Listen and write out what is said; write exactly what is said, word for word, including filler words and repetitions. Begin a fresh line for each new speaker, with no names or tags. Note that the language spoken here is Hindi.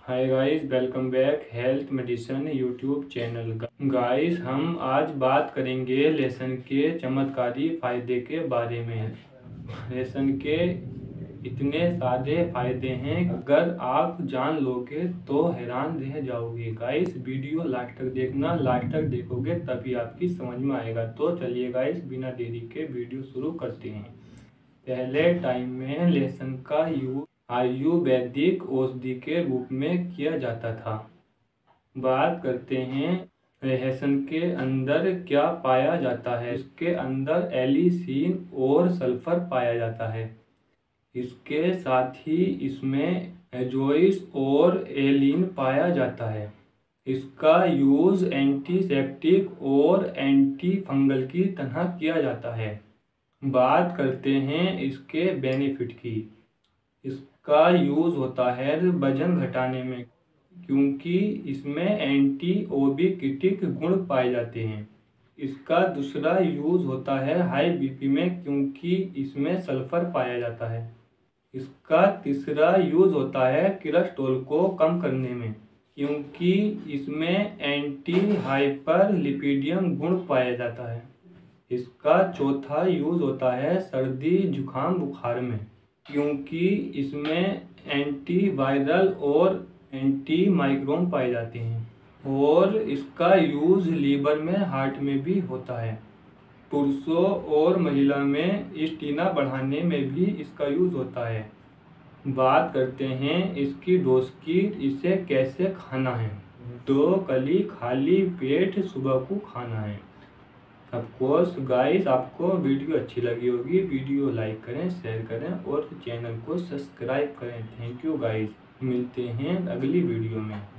हाय guys, welcome back health medicine YouTube channel. Guys, हम आज बात करेंगे लहसुन के चमत्कारी फ़ायदे के बारे में। लहसुन के इतने सारे फ़ायदे हैं, अगर आप जान लोगे तो हैरान रह जाओगे। गाइस, वीडियो लास्ट तक देखना, लास्ट तक देखोगे तभी आपकी समझ में आएगा। तो चलिए गाइस, बिना देरी के वीडियो शुरू करते हैं। पहले टाइम में लहसुन का यूज आयुर्वेदिक औषधि के रूप में किया जाता था। बात करते हैं लहसुन के अंदर क्या पाया जाता है। इसके अंदर एलिसीन और सल्फर पाया जाता है। इसके साथ ही इसमें एजोइस और एलिन पाया जाता है। इसका यूज एंटीसेप्टिक और एंटी फंगल की तरह किया जाता है। बात करते हैं इसके बेनिफिट की। इसका यूज़ होता है वजन घटाने में, क्योंकि इसमें एंटी ओबेसिटी गुण पाए जाते हैं। इसका दूसरा यूज़ होता है हाई बीपी में, क्योंकि इसमें सल्फर पाया जाता है। इसका तीसरा यूज़ होता है कोलेस्ट्रॉल को कम करने में, क्योंकि इसमें एंटी हाइपरलिपिडियम गुण पाया जाता है। इसका चौथा यूज़ होता है सर्दी जुकाम बुखार में, क्योंकि इसमें एंटी वायरल और एंटी माइक्रोन पाए जाते हैं। और इसका यूज़ लीवर में, हार्ट में भी होता है। पुरुषों और महिला में स्टेमिना बढ़ाने में भी इसका यूज़ होता है। बात करते हैं इसकी डोज की। इसे कैसे खाना है। दो कली खाली पेट सुबह को खाना है। ऑफकोर्स गाइस, आपको वीडियो अच्छी लगी होगी, वीडियो लाइक करें, शेयर करें और चैनल को सब्सक्राइब करें। थैंक यू गाइस, मिलते हैं अगली वीडियो में।